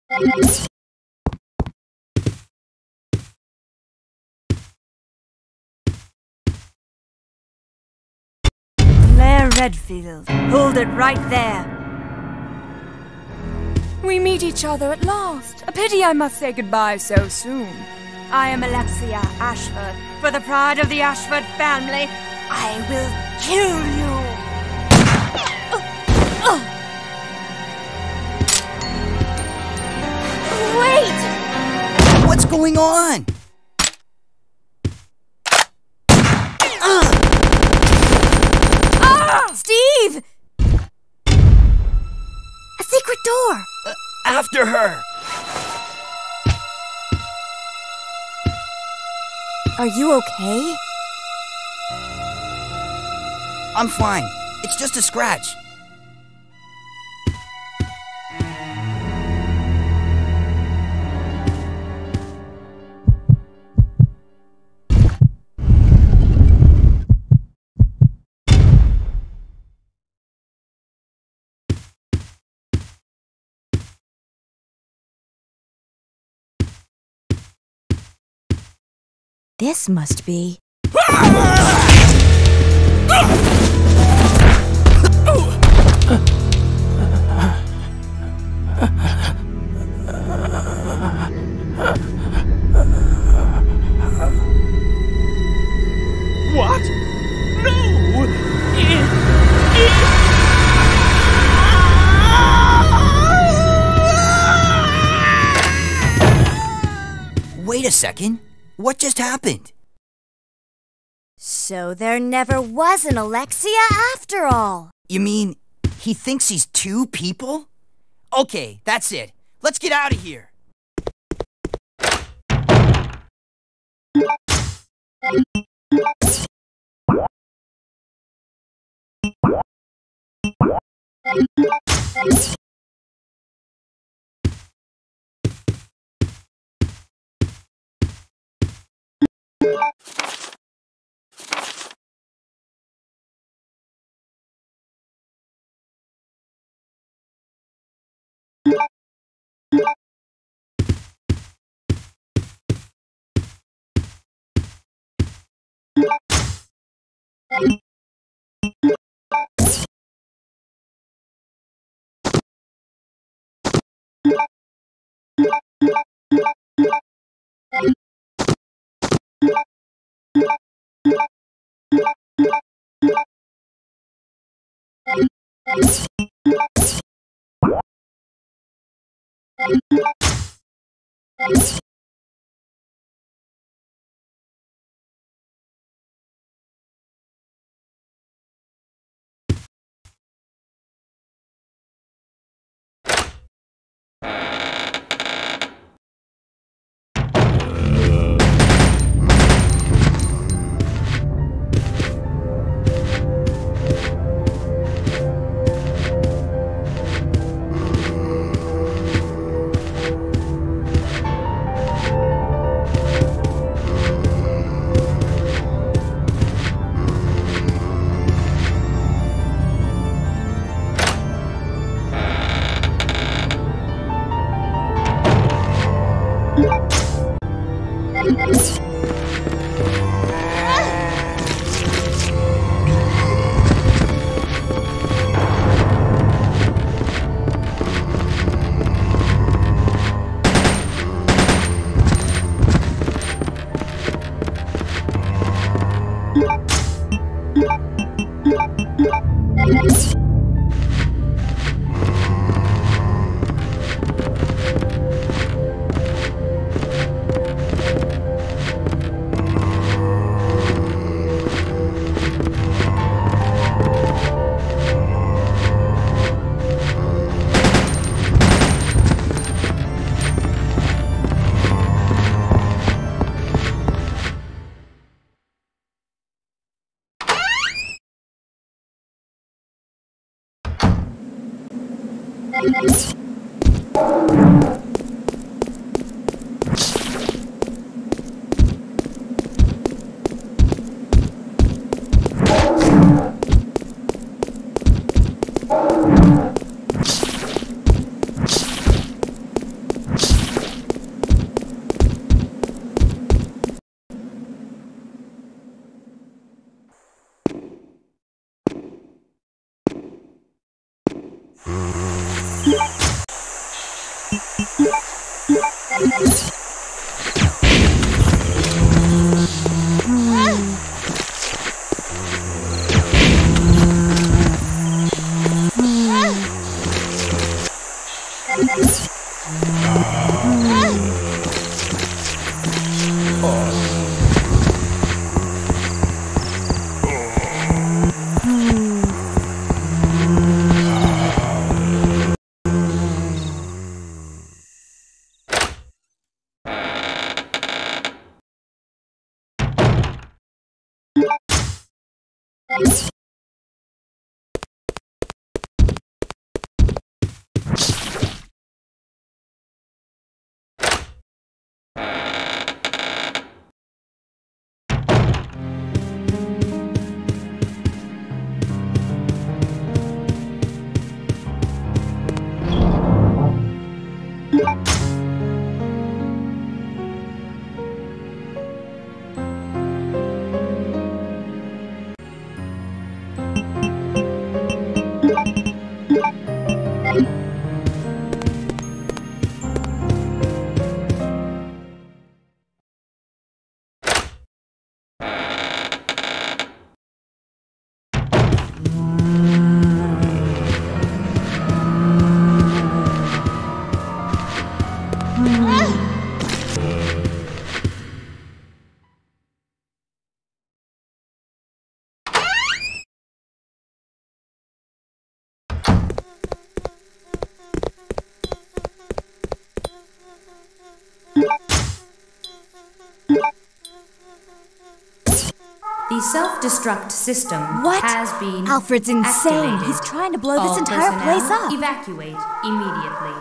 Claire Redfield, hold it right there. We meet each other at last. A pity I must say goodbye so soon. I am Alexia Ashford. For the pride of the Ashford family, I will kill you! Wait! What's going on? Steve! A secret door! After her! Are you okay? I'm fine. It's just a scratch. This must be... What? No! Wait a second. What just happened? So there never was an Alexia after all. You mean he thinks he's two people? Okay, that's it. Let's get out of here. self-destruct system What? has been Alfred's insane. activated. He's trying to blow All this entire personnel place up. Evacuate immediately.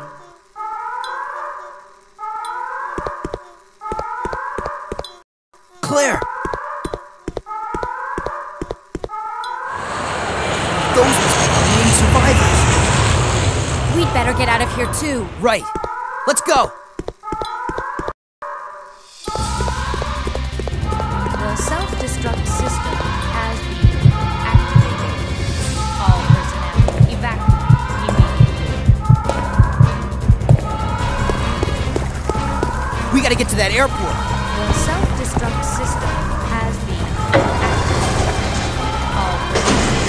Claire! Those must be the remaining survivors. We'd better get out of here too. Right. Let's go! The self-destruct system has been activated. All personnel evacuate immediately. We gotta get to that airport. The self-destruct system has been activated. All personnel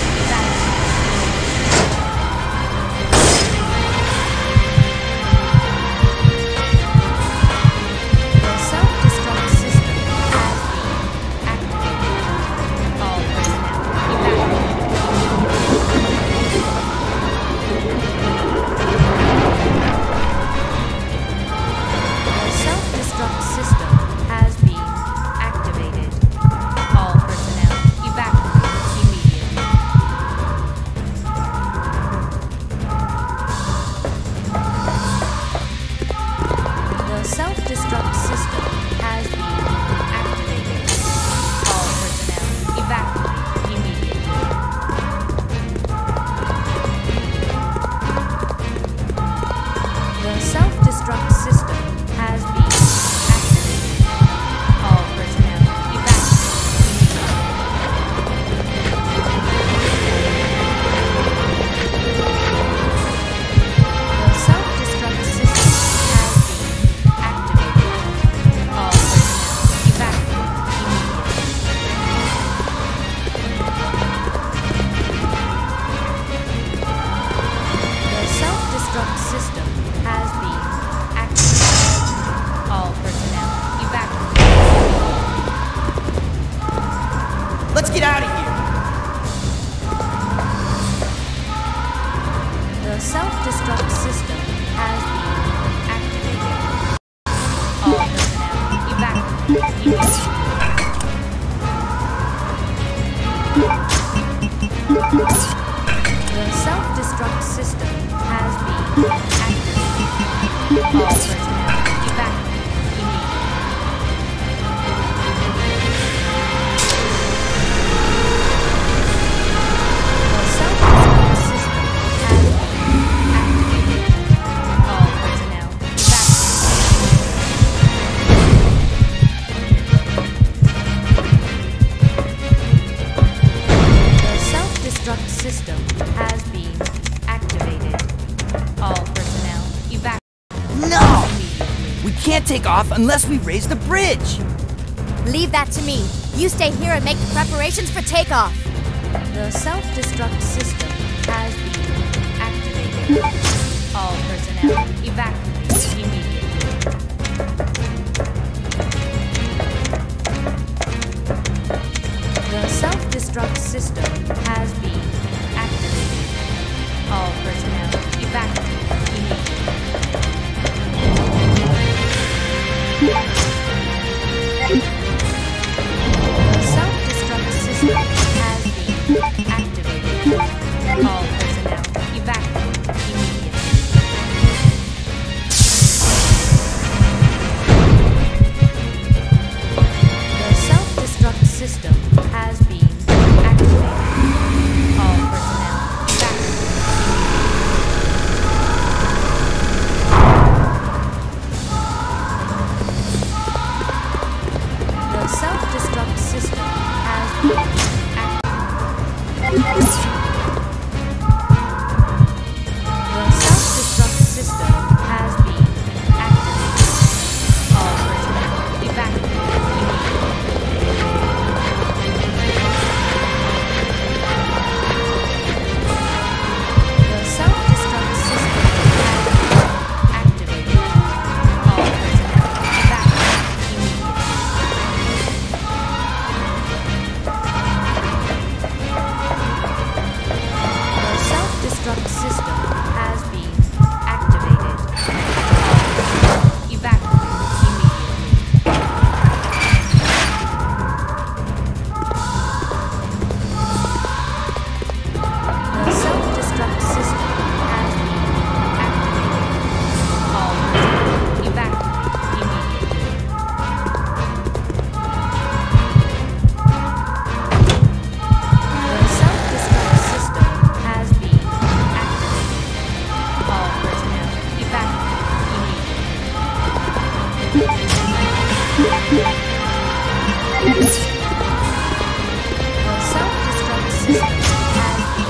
evacuate. The self-destruct system has been activated. All personnel evacuate. The self-destruct system has been activated. All personnel evacuate immediately. The self-destruct system has been activated. All personnel evacuate immediately. The self-destruct system has been activated. All personnel evacuate immediately. The self-destruct system has been activated. All personnel evacuate immediately. The self-destruct system has been activated. All personnel evacuate. Let's get out of here. The self-destruct system has been activated. All personnel evacuate immediately. The self-destruct system has been activated. All personnel evacuate immediately. The self-destruct system has been activated. All personnel evacuate. The self-destruct system has been activated. All personnel evacuate No! immediately. We can't take off unless we raise the bridge. Leave that to me. You stay here and make the preparations for takeoff. The self-destruct system has been activated. All personnel evacuate immediately. The self-destruct system has been activated. All personnel evacuate immediately. The self-destruct system has been activated. All personnel evacuate immediately. The self-destruct system has been activated.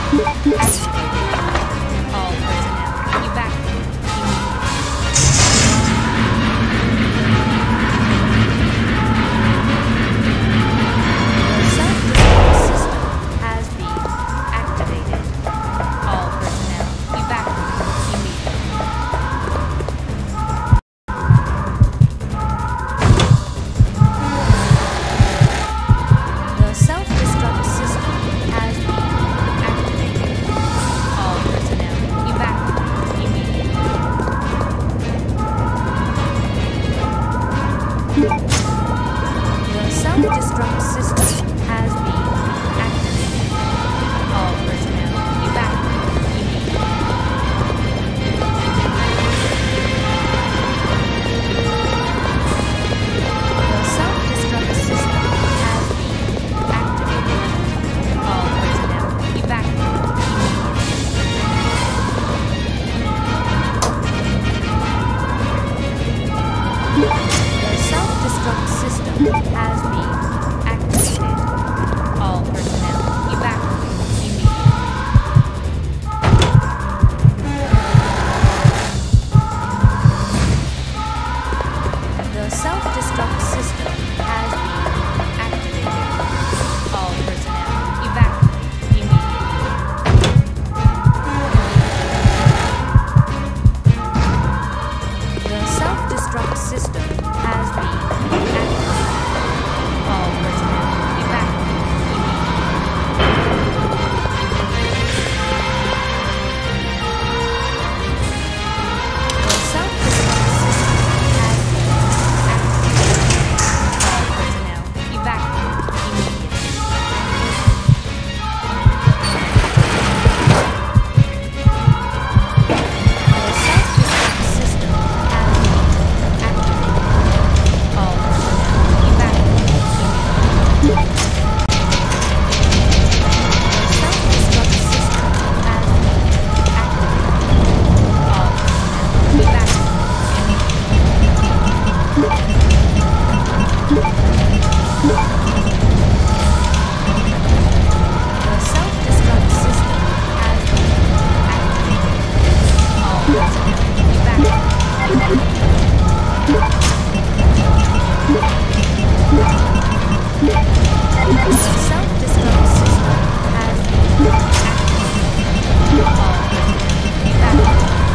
All personnel, evacuate The self-destruct system has been activated. All personnel, evacuate immediately. The self-destruct system has been activated. All personnel, evacuate immediately. The self-destruct system has been activated. All personnel, evacuate immediately. The self-destruct system has been activated. All personnel, evacuate The self-destruct system has been activated. All personnel, evacuate immediately. The self-destruct system has been activated. All personnel, evacuate immediately. The self-destruct system has been activated. All personnel, evacuate immediately. The self-destruct system has been activated. All personnel, evacuate immediately. The self-destruct system has been activated. All personnel, evacuate immediately. The self-destruct system has been activated. All personnel, The self-destruct system has been activated. All personnel, The self-destruct system has been activated. All personnel,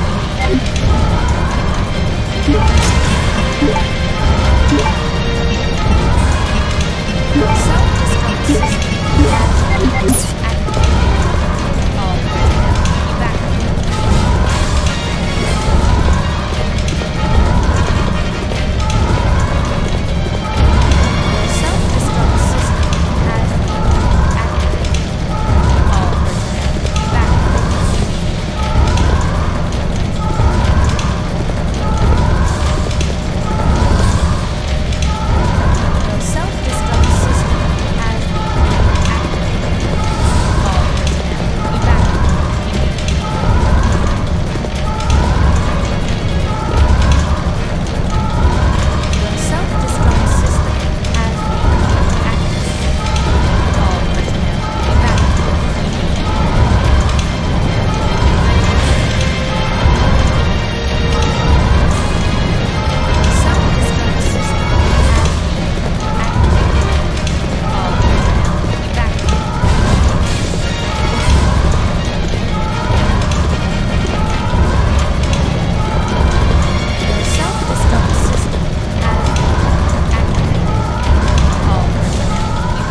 The self-destruct system has been activated. All personnel, evacuate. The self-destruct system has been activated. All personnel, evacuate. The self-destruct system has been activated. All personnel, evacuate. The self-destruct system has been activated. All personnel, The self-destruct system has been activated. All personnel, evacuate. The self-destruct system has been activated. All personnel,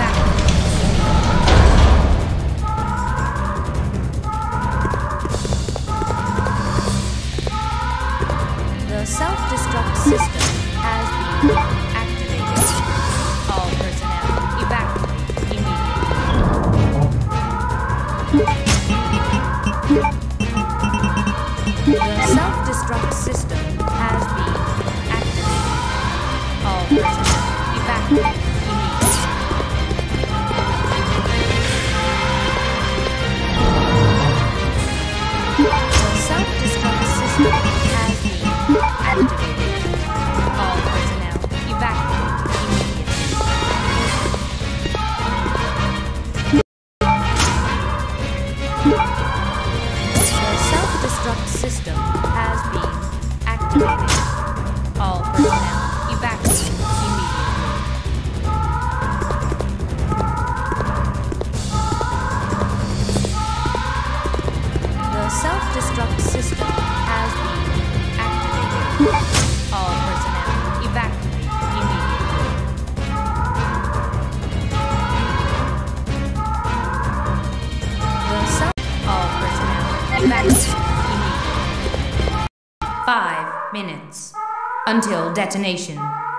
evacuate. The self-destruct system has been activated. All personnel, evacuate immediately. The self-destruct system has been activated. All personnel, evacuate immediately. The self-destruct system has been activated. activated. All personnel evacuate immediately. The self-destruct system has been activated. All personnel evacuate immediately. All personnel evacuate immediately. 5 minutes until detonation.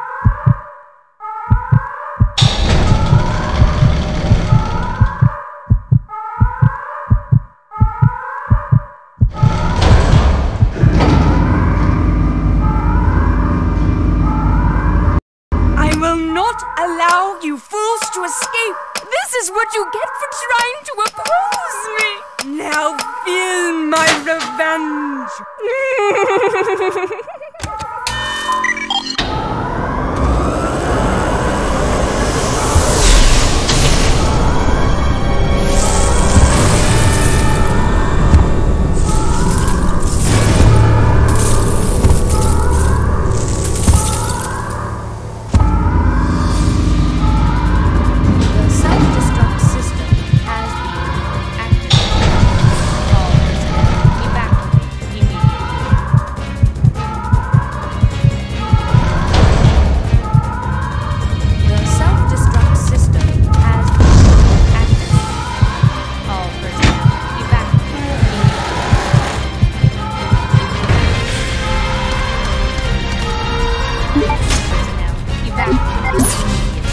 I will not allow you fools to escape. This is what you get for trying to oppose me. Now feel my revenge. The self-destruct system has been activated. All personnel evacuate immediately. The self-destruct system has been activated. All personnel evacuate immediately. Personnel evacuate immediately.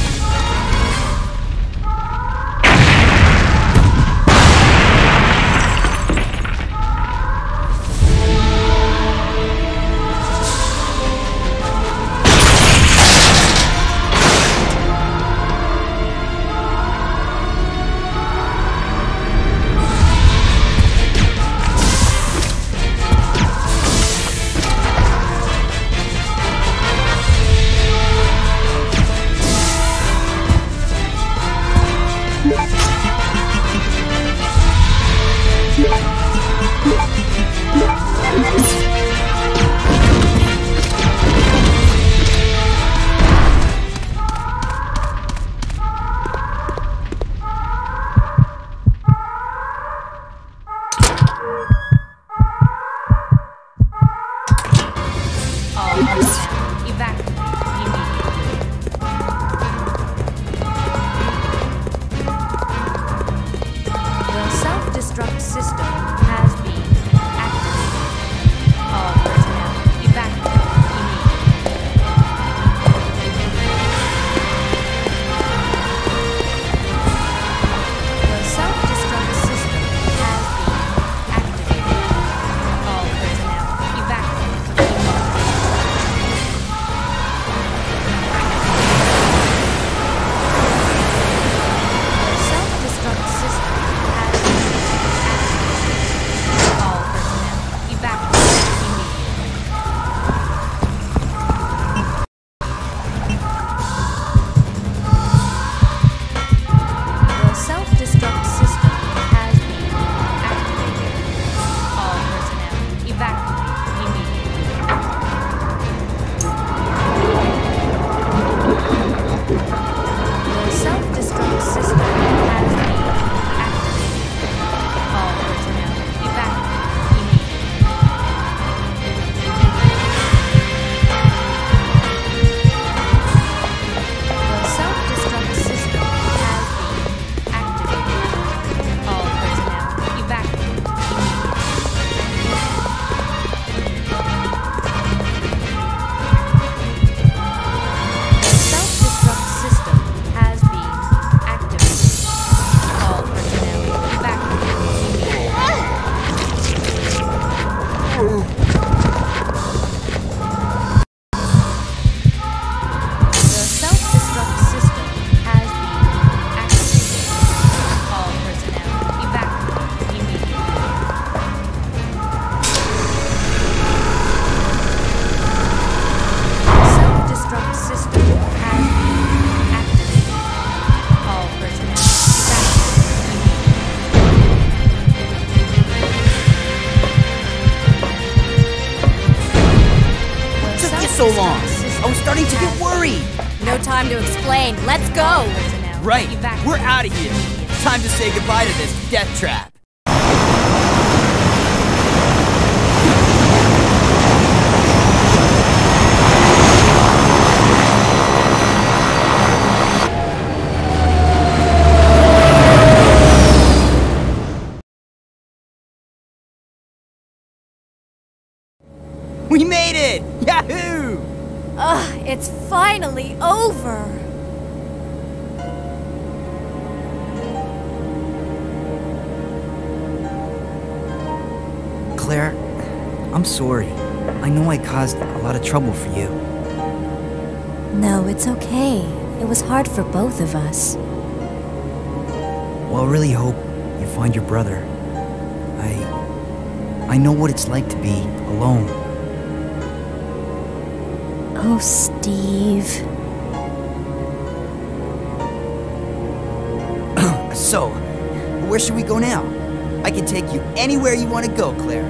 All personnel evacuate immediately. The self-destruct system has been activated. All personnel evacuate immediately. The self-destruct system has been activated. so long? I was starting to get worried. No time to explain. Let's go. Right, we're out of here. Time to say goodbye to this death trap. We made it! Yahoo! Ugh, it's finally over. Claire, I'm sorry. I know I caused a lot of trouble for you. No, it's okay. It was hard for both of us. Well, I really hope you find your brother. I know what it's like to be alone. Oh, Steve. So, where should we go now? I can take you anywhere you want to go, Claire.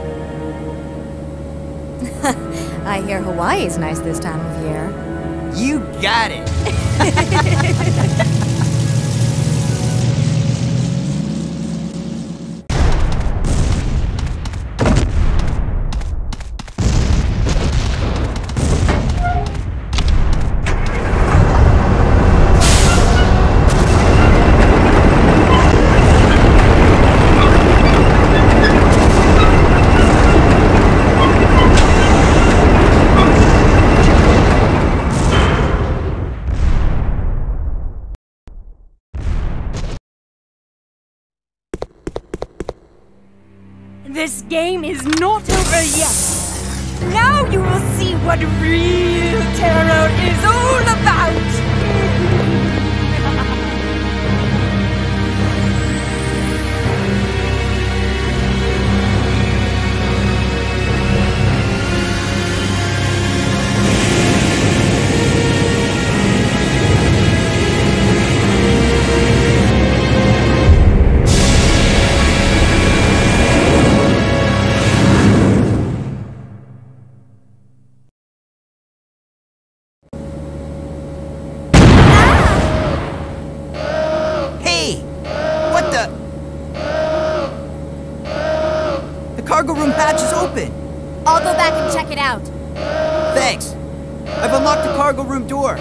I hear Hawaii's nice this time of year. You got it! This game is not over yet. Now you will see what real terror is all about. Cargo room hatch is open. I'll go back and check it out. Thanks. I've unlocked the cargo room door.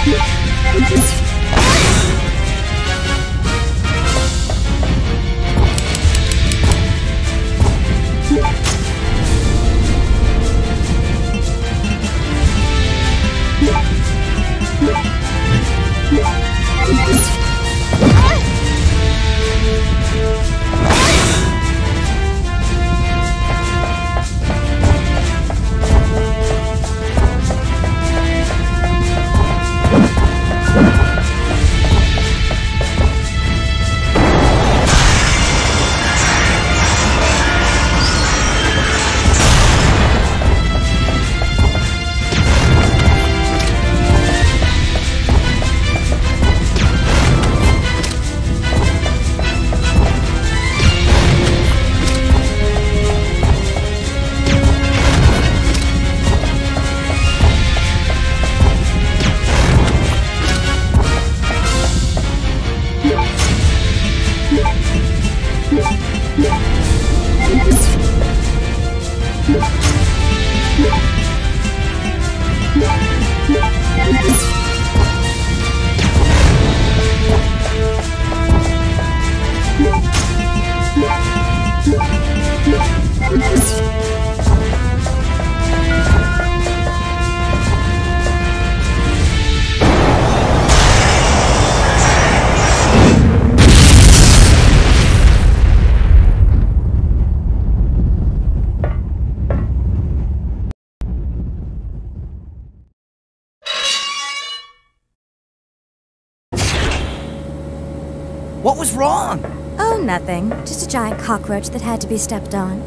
What was wrong? Oh, nothing. Just a giant cockroach that had to be stepped on.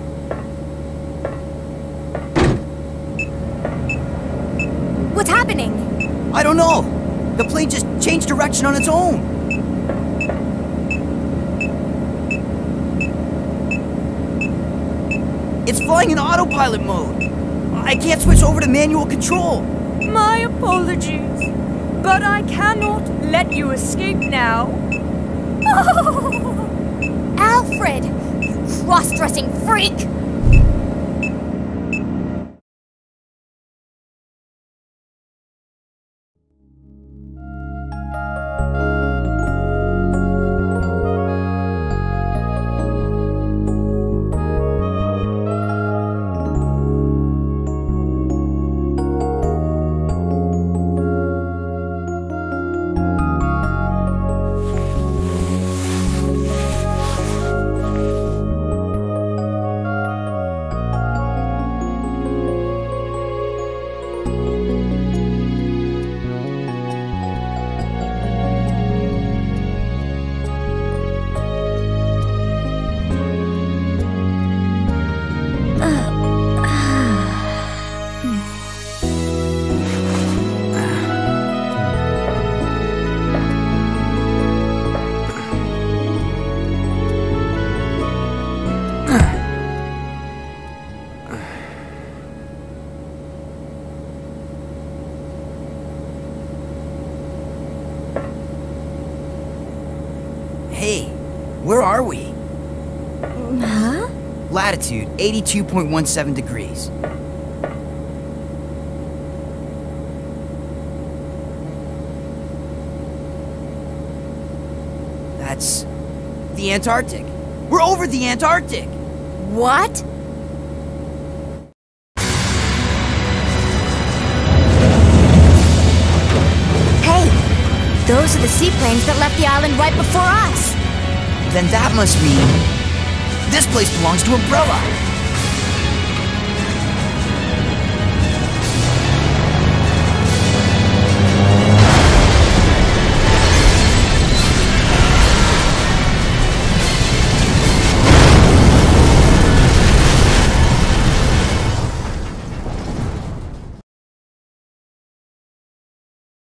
What's happening? I don't know. The plane just changed direction on its own. It's flying in autopilot mode. I can't switch over to manual control. My apologies, but I cannot let you escape now. Alfred! You cross-dressing freak! Hey, where are we? Huh? Latitude 82.17 degrees. That's the Antarctic. We're over the Antarctic. What? Hey, those are the seaplanes that left the island right before us. Then that must mean this place belongs to Umbrella.